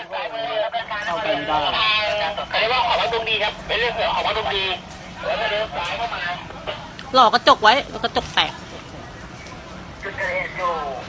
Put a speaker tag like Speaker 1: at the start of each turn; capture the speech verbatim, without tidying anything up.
Speaker 1: เข้าไปไม่ได้เขาเรียกว่าออกมาตรงดีครับเป็นเรื่องของออกมาตรงดีแล้วก็เลี้ยวซ้ายเข้ามา
Speaker 2: หล่อกระจกไว้แล้วกระจกแตก
Speaker 1: จุดเกิดเหตุอยู่